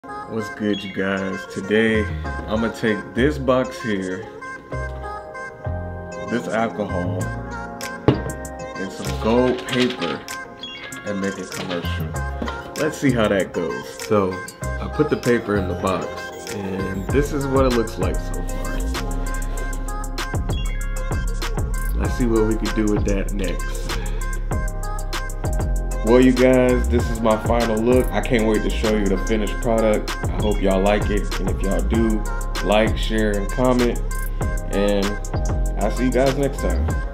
What's good, you guys? Today I'm gonna take this box here, this alcohol, and some gold paper and make a commercial. Let's see how that goes. So I put the paper in the box and this is what it looks like so far. Let's see what we can do with that next. Well, you guys, this is my final look. I can't wait to show you the finished product. I hope y'all like it. And if y'all do, like, share, and comment. And I'll see you guys next time.